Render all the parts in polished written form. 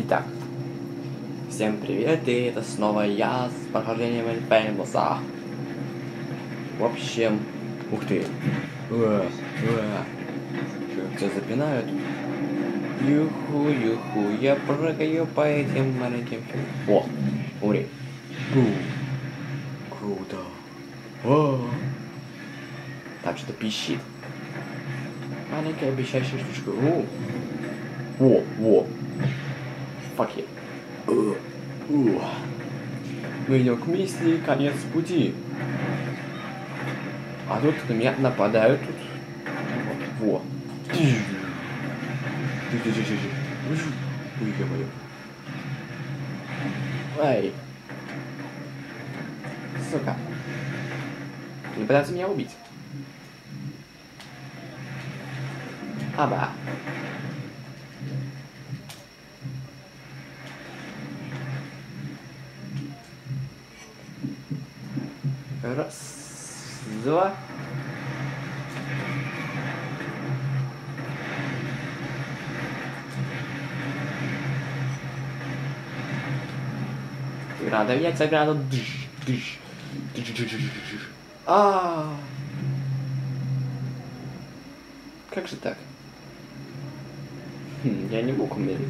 Итак, всем привет, и это снова я с прохождением Infamous. В общем, ух ты, тебя запинают. Юху, я прыгаю по этим маленьким. О, умри. Круто. О. Так что пищит. Маленькая обещающая штучка. Во. Fuck yeah. Мы идем к миссии, конец пути. А тут на меня нападают тут. Во. Ой, ё-моё. Ай. Сука. Не пытаться меня убить. Аба. Раз, два. Града, яйца, града. Как же так? Я не мог умереть.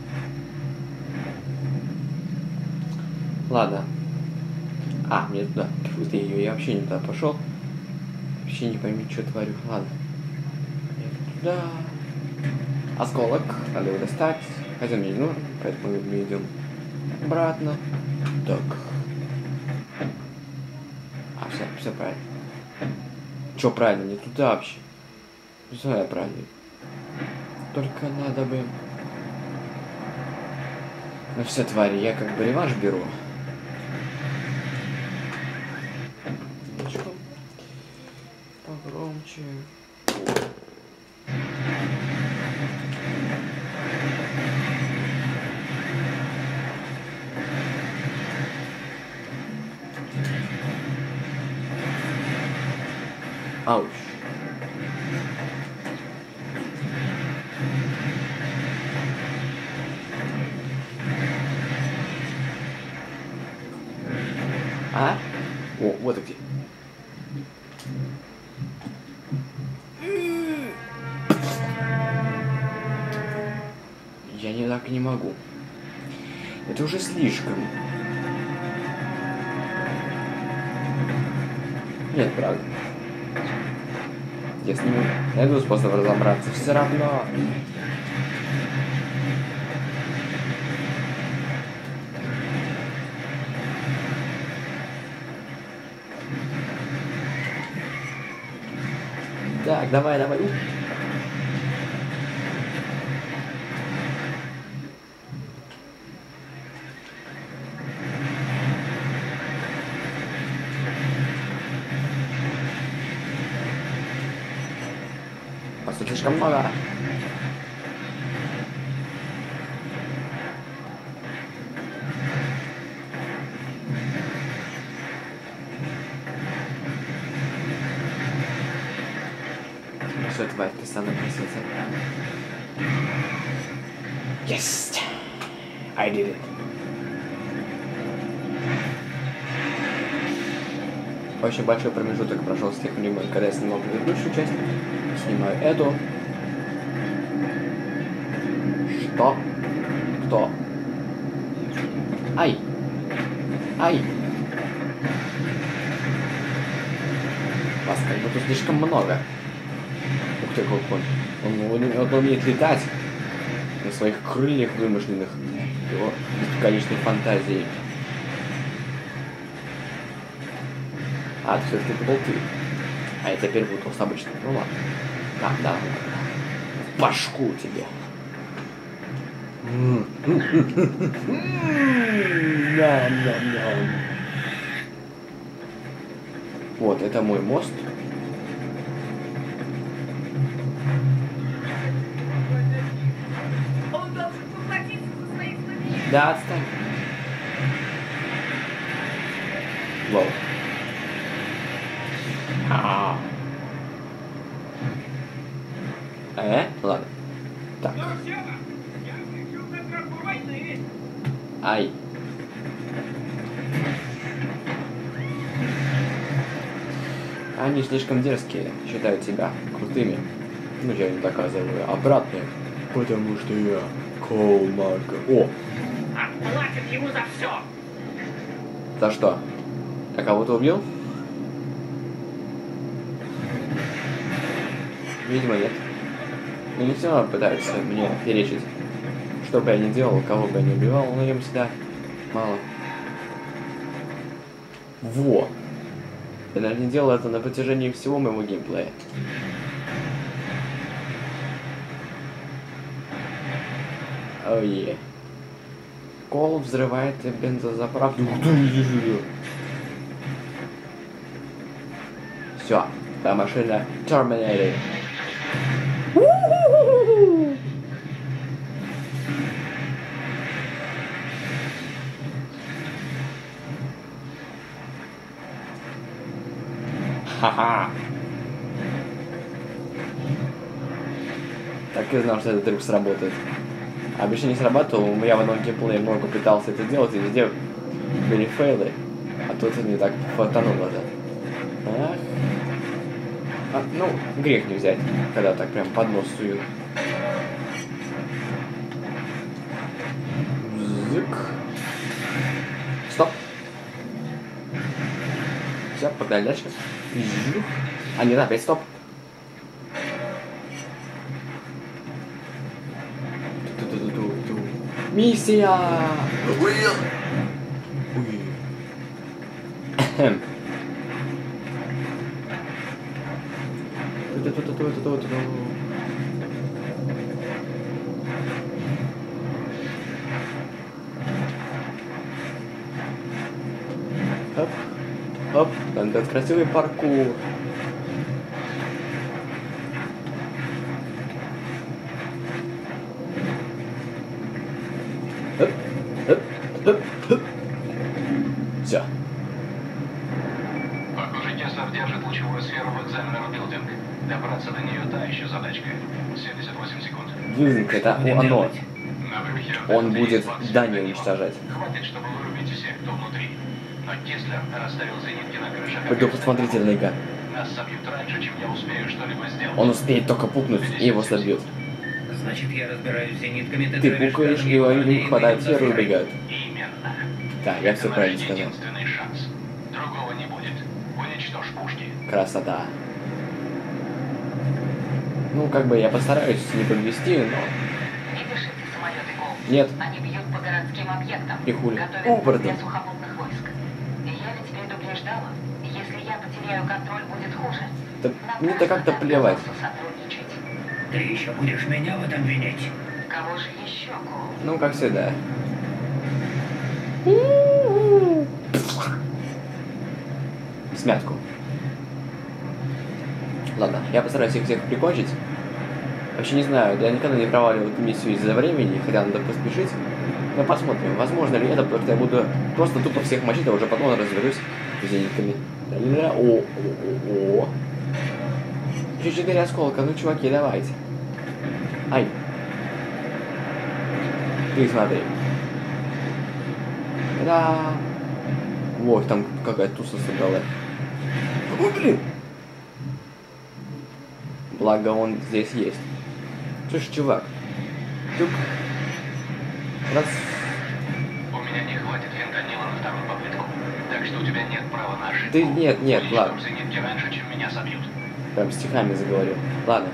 Ладно. Мне туда. Фу ты ее, я вообще не туда пошел. Вообще не пойми, что творю. Ладно. Туда. Осколок. Надо его достать. Хотя мне не нужен, поэтому мы идем обратно. Так. Все правильно. Что правильно? Не туда вообще. Все я правильно. Только надо бы... Ну все, твари, я как бы реванш беру. Погромче. Ауч. О, вот и где. Я так не могу. Это уже слишком. Нет, правда. Я с ним найду способ разобраться. Все равно. Так, давай. Просто слишком много. Что тварь, ты со мной красится? Yes! I did it. Очень большой промежуток прошел с тех времен, когда я снимал предыдущую часть. Снимаю эту. Что? Кто? Ай! Вас как будто слишком много. Ух ты, как он умеет летать на своих крыльях вымышленных. Его бесконечной фантазией. Все-таки это был ты. А я теперь буду с обычным. Ну ладно. Да. В башку тебе. Вот, это мой мост. Он должен поплатиться за свои знамения. Да, отстань. Лол. Ладно. Так. Друзья, я решил на тропу войны. Ай. Они слишком дерзкие, считают себя крутыми. Ну, я им доказываю обратное. Потому что я Коул Марко. О! Отплатит ему за все. За что? Я кого-то убил? Видимо, нет. Но не все равно пытаются мне перечить. Что бы я ни делал, кого бы я ни убивал, но им всегда мало. Во! Я, наверное, делал это на протяжении всего моего геймплея. Ое. Кол взрывает бензозаправку. Все, та машина Terminator. Ха-ха. Так и знал, что этот трюк сработает. Обычно не срабатывал, я в одном геймплее много пытался это делать, и везде были фейлы. А тут не так фатануло, да. Ах. Ну, грех не взять, когда так прям под нос суют. Зык. Стоп. Все, погнали дальше. А, нет, опять стоп. Миссия! Ой. Оп, оп, надо красивый паркур. Все. Похоже, Кеслер держит лучевую сферу в Экзаменер Билдинг. Добраться до нее та еще задачка. 78 секунд. Билдинг это оно. На выдохе Он Р-5 будет двадцать здание минут. уничтожать. Хватит, чтобы вырубить всех, кто внутри. Но Кеслер расставил зенитки на крышах. Пойду посмотрите, Лейга. Нас собьют раньше, чем я успею что-либо сделать. Он успеет только пукнуть, и его собьют. Значит, я разбираюсь с зенитками, Ты пукаешь, и они хватают сферу и убегают. Именно. Да, я все Это правильно наш сказал. единственный шанс. Другого не будет. Уничтожь пушки. Красота. Ну, как бы я постараюсь не подвести, но... Видишь эти самолеты, Кол? Нет. Они бьют по городским объектам. И хули. Готовят Оборотни. для сухопутных войск. И я ведь предупреждала. Если я потеряю контроль, будет хуже. Да мне-то как-то плевать. Сотрудничать. Ты еще будешь меня в этом винить? Кого же еще, Кол? Ну, как всегда. Смятку. Ладно, я постараюсь их всех прикончить. Вообще не знаю, я никогда не проваливал эту миссию из-за времени, хотя надо поспешить. Но посмотрим, возможно ли это, потому что я буду просто тупо всех мочить, а уже потом разберусь с зенитками. О. Еще 4 осколка, ну чуваки, давайте. Ай. Ты смотри. Да. Вот, там какая-то туса собралась. Ой, блин! Благо он здесь есть. Слушай, чувак. Тюк. Раз. У меня не хватит фентанила на вторую попытку. Так что у тебя нет права на ошибку. Ты нет, Уничтожь ладно. зенитки раньше, чем меня собьют. Прям стихами заговорил. Ладно.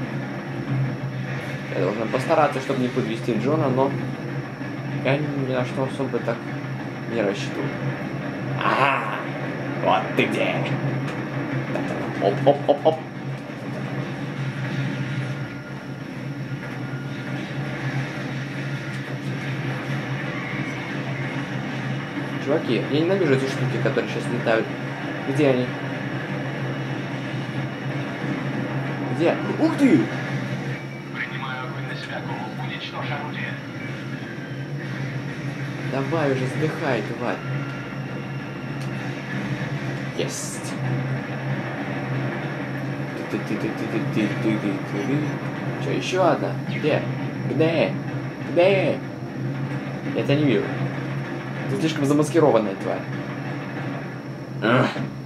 Я должен постараться, чтобы не подвести Джона, но я ни на что особо так не рассчитываю. Ага! Вот ты где! Оп-оп-оп-оп! Чуваки, я ненавижу эти штуки, которые сейчас летают. Где они? Где? Ух ты! Принимаю огонь на себя, Кол. Уничтожь орудие. Давай уже, сдыхай, тварь. Есть. Че, еще одна? Где? Где? Где? Я тебя не вижу. Ты слишком замаскированная тварь. Ах.